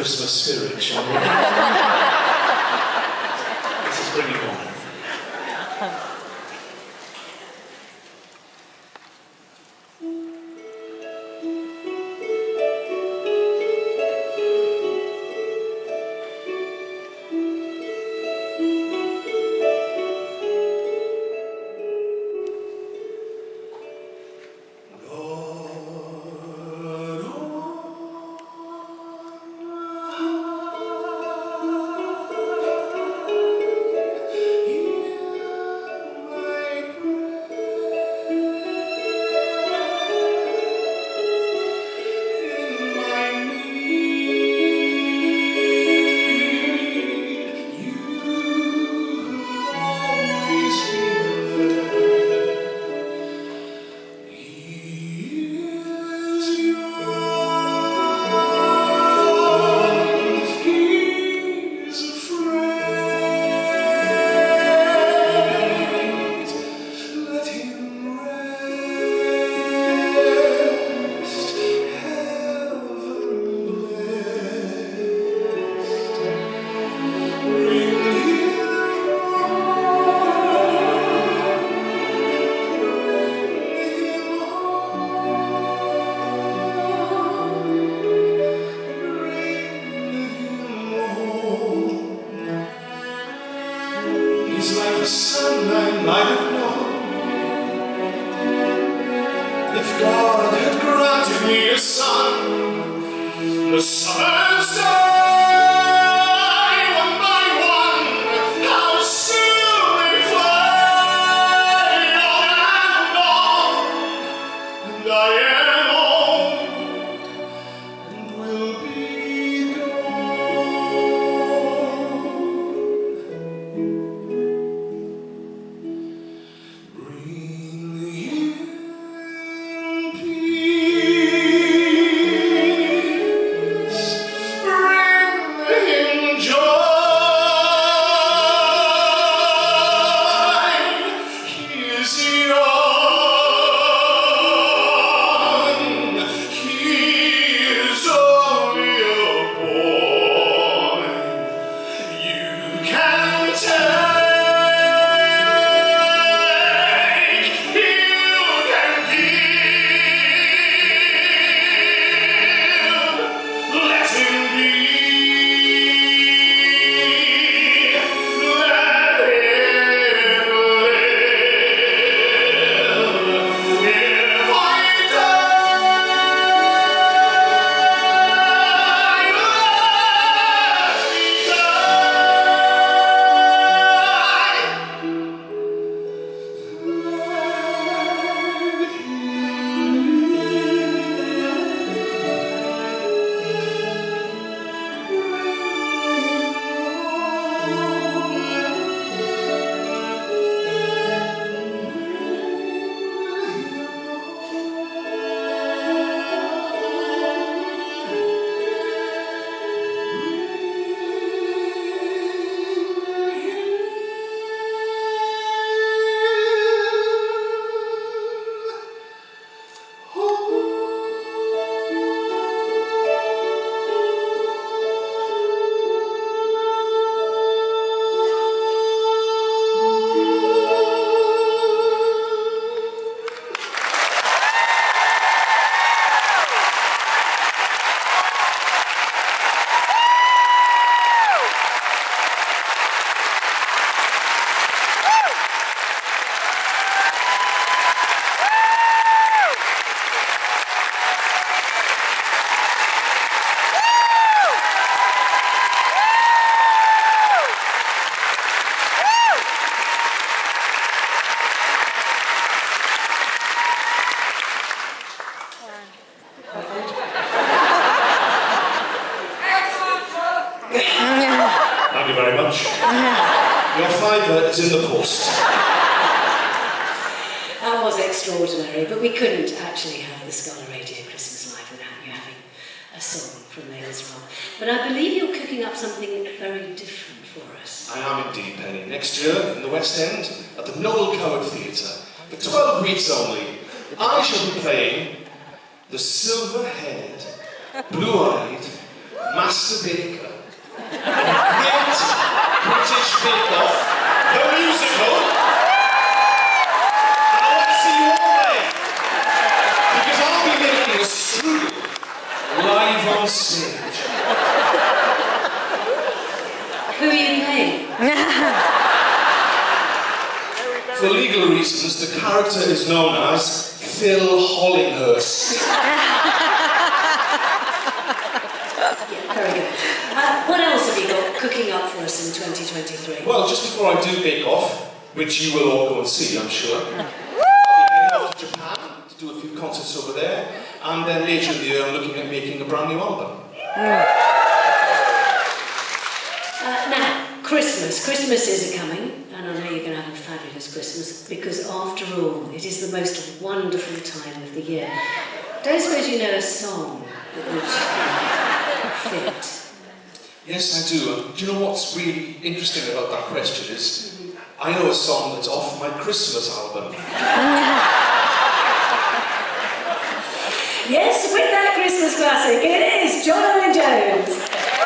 Christmas spirit, shall we? Let's just bring it on. Thank you very much. Your fiver is in the post. That was extraordinary, but we couldn't actually have the Scholar Radio Christmas Live without you having a song from Layla's Rob. But I believe you're cooking up something very different for us. I am indeed, Penny. Next year, in the West End, at the Noel Coward Theatre, for 12 weeks only, I shall be playing the silver-haired, blue-eyed, Master Baker, Great British Bake Off, the musical, and I want to see you all there, because I'll be making a strudel live on stage. Who are you playing? For legal reasons, the character is known as Phil Hollinghurst. Very good. What else have you got cooking up for us in 2023? Well, just before I do Bake Off, which you will all go and see, I'm sure, I'll be heading off to Japan to do a few concerts over there, and then later in the year I'm looking at making a brand new album. Now, Christmas. Christmas is coming, and I know you're going to have a fabulous Christmas, because after all, it is the most wonderful time of the year. Don't suppose you know a song that would fit? Yes, I do. And do you know what's really interesting about that question is, I know a song that's off my Christmas album. Yes, with that Christmas classic, it is John